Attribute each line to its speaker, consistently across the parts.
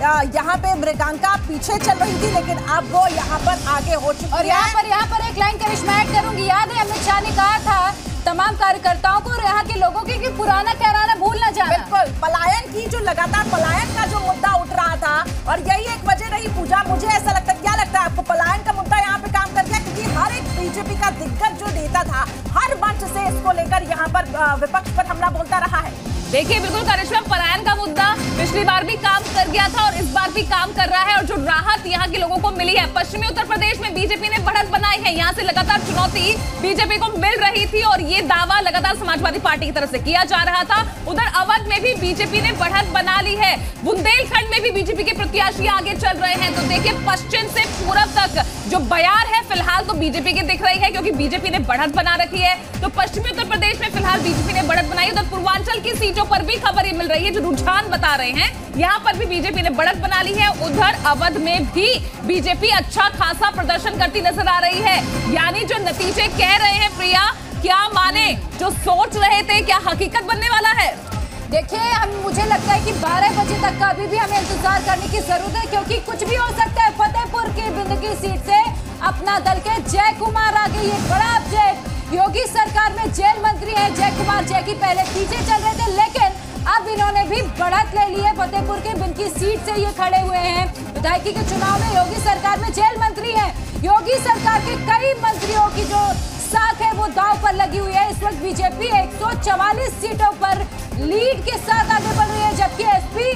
Speaker 1: यहाँ पे मृगांका पीछे चल रही थी, लेकिन अब वो यहाँ पर आगे हो चुकी है।
Speaker 2: और यहाँ पर एक लाइन करिश्मा ऐड करूंगी, याद है अमित शाह ने कहा था तमाम कार्यकर्ताओं को और यहाँ के लोगों की कि पुराना कहराना भूल न जाना।
Speaker 1: बिल्कुल, पलायन की जो लगातार पलायन का जो मुद्दा उठ रहा था, और यही एक वजह रही पूजा। मुझे ऐसा लगता है, क्या लगता है आपको, पलायन का मुद्दा यहाँ पे काम कर गया? क्योंकि हर एक बीजेपी का दिग्गज जो नेता था, हर मंच से इसको लेकर यहाँ पर विपक्ष पर हमला बोलता रहा है।
Speaker 3: देखिए बिल्कुल करिश्मा, पलायन का मुद्दा पिछली बार भी काम कर गया था और इस बार भी काम कर रहा है, और जो राहत यहाँ के लोगों को मिली है, पश्चिमी उत्तर प्रदेश में बीजेपी ने बढ़त बनाई है। यहाँ से लगातार चुनौती बीजेपी को मिल रही थी और ये दावा लगातार समाजवादी पार्टी की तरफ से किया जा रहा था। उधर अवध में भी बीजेपी ने बढ़त बना ली है, बुंदेलखंड में भी बीजेपी के प्रत्याशी आगे चल रहे हैं। तो देखिए पश्चिम से पूरब तक जो बयार है फिलहाल तो बीजेपी की दिख रही है, क्योंकि बीजेपी ने बढ़त बना रखी है। तो पश्चिमी उत्तर प्रदेश में फिलहाल बीजेपी ने बढ़त बनाई। उधर पूर्वांचल की सीटों पर भी खबर ये मिल रही है, जो रुझान बता रहे हैं, यहाँ पर भी बीजेपी ने बढ़त बना ली है। उधर अवध में भी बीजेपी अच्छा खासा प्रदर्शन करती नजर आ रही है। यानी जो नतीजे कह रहे हैं प्रिया, क्या माने, जो सोच रहे थे क्या हकीकत बनने वाला है?
Speaker 2: देखिए मुझे लगता है कि 12 बजे तक का अभी भी हमें इंतजार करने की जरूरत है, क्योंकि कुछ भी हो सकता है। फतेहपुर की बिंदकी सीट से अपना दल के जय कुमार आगे, ये बड़ा अपडेट। योगी सरकार में जेल मंत्री है जय कुमार जय की पहले पीछे चल रहे थे, लेकिन अब इन्होंने भी बढ़त ले ली है। फतेहपुर के बिंदकी सीट से ये खड़े हुए हैं। विधायकी के चुनाव में योगी सरकार में जेल मंत्री है। योगी सरकार के कई मंत्रियों की जो साख है वो दांव पर लगी हुई है। इस वक्त बीजेपी 144 सीटों पर लीड के साथ आगे बढ़ रही है, जबकि एसपी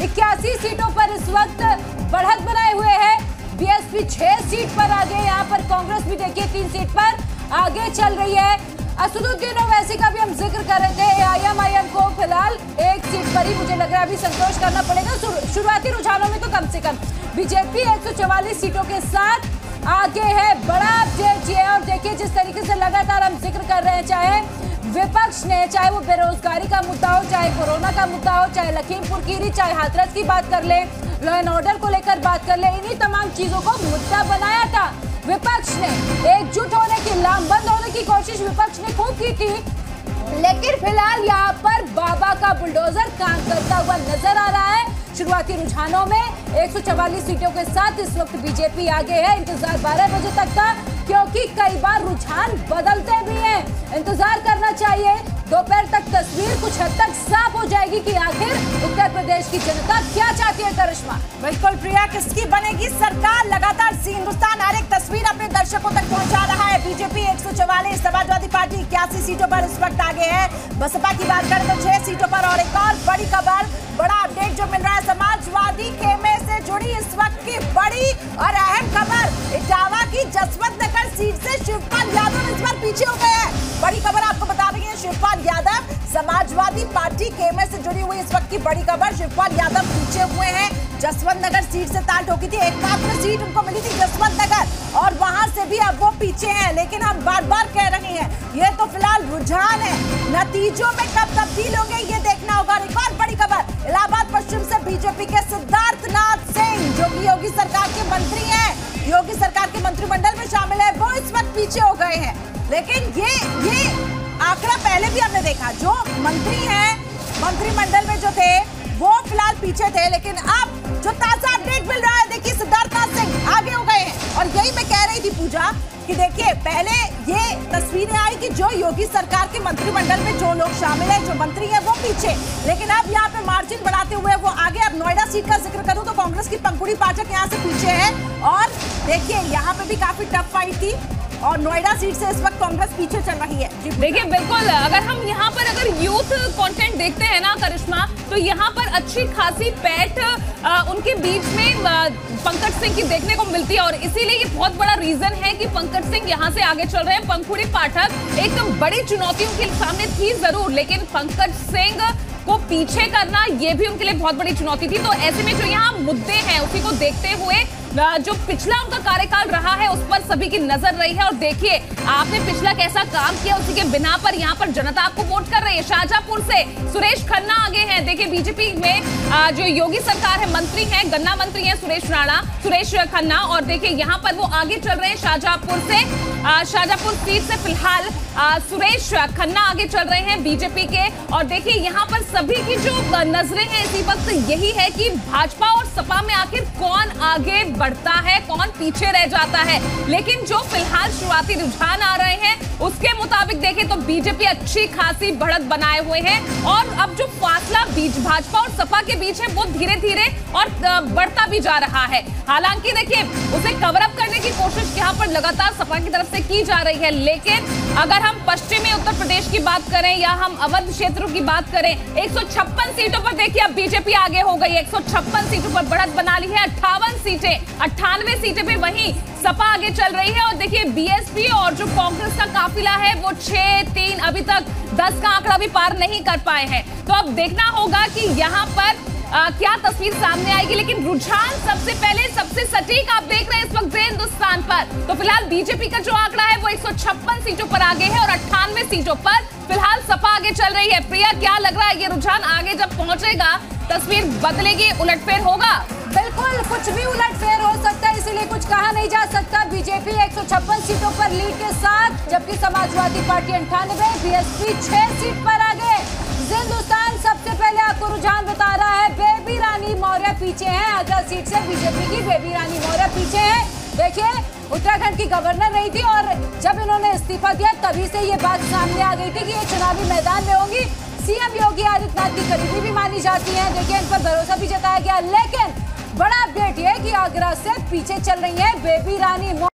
Speaker 2: 81 सीटों पर इस वक्त बढ़त बनाए हुए है। बीएसपी 6 सीट पर आगे, यहाँ पर कांग्रेस भी देखिए 3 सीट पर आगे चल रही है। असदुद्दीन ओवैसी का भी हम जिक्र कर रहे थे, एआईएमआईएम को फिलहाल 1 सीट पर ही मुझे लग रहा है अभी संतोष करना पड़ेगा। शुरुआती रुझानों में तो कम से कम बीजेपी 144 सीटों के साथ आगे है। बड़ा अपडेट ये, और देखिए जिस तरीके से लगातार हम जिक्र कर रहे हैं, चाहे विपक्ष ने, चाहे वो बेरोजगारी का मुद्दा हो, चाहे कोरोना का मुद्दा हो, चाहे लखीमपुर खीरी, चाहे हाथरस की बात कर ले, लॉ एंड ऑर्डर को लेकर बात कर ले, इन्हीं तमाम चीजों को मुद्दा बनाया था विपक्ष ने। एकजुट होने की, लामबंद होने की कोशिश विपक्ष ने खूब की थी, लेकिन फिलहाल यहाँ पर बाबा का बुलडोजर काम करता हुआ नजर आ रहा है। शुरुआती रुझानों में 144 सीटों के साथ इस वक्त बीजेपी आगे है। इंतजार 12 बजे तक का, क्योंकि कई बार रुझान बदलते भी हैं। इंतजार करना चाहिए, दोपहर तक तस्वीर कुछ हद तक साफ हो जाएगी कि आखिर उत्तर प्रदेश की जनता क्या चाहती है। करिश्मा,
Speaker 1: बिल्कुल प्रिया, किसकी बनेगी सरकार? लगातार हिंदुस्तान हर एक तस्वीर अपने दर्शकों तक पहुंचा रहा है। बीजेपी 144, समाजवादी पार्टी 81 सीटों पर इस वक्त आगे है। बसपा की बात करें तो 6 सीटों पर। और एक और बड़ी खबर, बड़ा अपडेट जो मिल रहा है समाजवादी खेमे से जुड़ी इस वक्त की बड़ी और अहम खबर, इटावा की जसवंत नगर सीट से शिवपाल यादव इस बार पीछे हो गए हैं। बड़ी खबर आपको बता रही है, शिवपाल यादव समाजवादी पार्टी खेमे से जुड़ी हुई इस वक्त की बड़ी खबर। शिवपाल यादव पीछे हुए हैं, जसवंत नगर सीट से ताल ठोकी थी, एकमात्र सीट उनको मिली थी जसवंत नगर, और वहां से भी अब वो पीछे हैं। लेकिन हम बार बार कह रहे हैं, ये तो फिलहाल रुझान है, नतीजों में कब तब्दील होंगे ये देखना होगा। एक और बड़ी खबर, इलाहाबाद पश्चिम से बीजेपी के सिद्धार्थनाथ सिंह, जो कि योगी सरकार के मंत्री हैं, योगी सरकार के मंत्रिमंडल में शामिल है, वो इस वक्त पीछे हो गए हैं। लेकिन ये आंकड़ा पहले भी हमने देखा, जो मंत्री हैं मंत्रिमंडल में जो थे वो फिलहाल पीछे थे, लेकिन अब जो ताजा अपडेट मिल रहा है, देखिए सिद्धार्थनाथ सिंह आगे हो गए हैं। और यही मैं कह रही थी पूजा कि देखिए पहले ये तस्वीरें आई कि जो योगी सरकार के मंत्रिमंडल में जो लोग शामिल हैं, जो मंत्री हैं, वो पीछे, लेकिन अब यहाँ पे मार्जिन बढ़ाते हुए वो आगे। अब नोएडा सीट का जिक्र करूं तो कांग्रेस की पंकुड़ी पाठक यहाँ से पीछे है, और देखिए यहाँ पे भी काफी टफ फाइट थी, और नोएडा सीट से इस वक्त कांग्रेस पीछे चल रही है।
Speaker 3: देखिए बिल्कुल, अगर हम यहाँ पर अगर यूथ कंटेंट देखते हैं ना करिश्मा, तो यहाँ पर अच्छी खासी पैठ उनके बीच में पंकज सिंह की देखने को मिलती है, और इसीलिए ये बहुत बड़ा रीजन है कि पंकज सिंह यहाँ से आगे चल रहे हैं। पंखुड़ी पाठक एकदम बड़ी चुनौती उनके सामने थी जरूर, लेकिन पंकज सिंह को पीछे करना ये भी उनके लिए बहुत बड़ी चुनौती थी। तो ऐसे में जो यहाँ मुद्दे हैं उसी को देखते हुए जो पिछला उनका कार्यकाल रहा है उस पर सभी की नजर रही है। और देखिए आपने पिछला कैसा काम किया, उसी के बिना पर यहाँ पर जनता आपको वोट कर रही है। शाहजहांपुर से सुरेश खन्ना आगे हैं। देखिए बीजेपी में जो योगी सरकार है, मंत्री हैं, गन्ना मंत्री हैं सुरेश खन्ना, और देखिए यहाँ पर वो आगे चल रहे हैं शाहजहांपुर से। शाहजहांपुर सीट से फिलहाल सुरेश खन्ना आगे चल रहे हैं बीजेपी के। और देखिए यहाँ पर सभी की जो नजरें हैं इसी वक्त यही है कि भाजपा और सपा में आखिर कौन आगे बढ़ता है, कौन पीछे रह जाता है। लेकिन जो फिलहाल शुरुआती रुझान आ रहे हैं उसके मुताबिक देखें तो बीजेपी अच्छी खासी बढ़त बनाए हुए हैं। और अब जो फासला भाजपा और सपा के बीच है वो धीरे धीरे और बढ़ता भी जा रहा है। हालांकि देखिए उसे कवर अप करने की कोशिश यहाँ पर लगातार सपा की तरफ से की जा रही है। लेकिन अगर हम पश्चिमी उत्तर प्रदेश की बात करें या हम अवध क्षेत्रों की बात करें, 156 सीटों पर देखिए अब बीजेपी आगे हो गई है। 156 सीटों पर बढ़त बना ली है। 98 सीटें पे वहीं सपा आगे चल रही है। और देखिए बीएसपी और जो कांग्रेस का काफिला है वो 6-3 अभी तक 10 का आंकड़ा भी पार नहीं कर पाए हैं। तो अब देखना होगा कि यहाँ पर क्या तस्वीर सामने आएगी। लेकिन रुझान सबसे पहले सबसे सटीक आप देख रहे हैं इस वक्त हिंदुस्तान पर। तो फिलहाल बीजेपी का जो आंकड़ा है वो 156 सीटों पर आगे है और 98 सीटों पर फिलहाल सपा आगे चल रही है। प्रिया क्या लग रहा है ये रुझान आगे जब पहुंचेगा तस्वीर बदलेगी, उलटफेर होगा?
Speaker 2: बिल्कुल कुछ भी उलटफेर हो सकता है, इसीलिए कुछ कहा नहीं जा सकता। बीजेपी 156 सीटों पर लीड के साथ, जबकि समाजवादी पार्टी 98, बीएसपी 6 सीट पर आगे। हिंदुस्तान सबसे पहले आपको रुझान बता रहा है, बेबी रानी मौर्य पीछे हैं। आगरा सीट से बीजेपी की बेबी रानी मौर्य पीछे हैं। देखिए उत्तराखंड की गवर्नर रही थी और जब इन्होंने इस्तीफा दिया तभी से ये बात सामने आ गई थी कि ये चुनावी मैदान में होंगी। सीएम योगी आदित्यनाथ की करीबी भी मानी जाती है। देखिए इन पर भरोसा भी जताया गया। लेकिन बड़ा अपडेट ये कि आगरा से पीछे चल रही है बेबी रानी।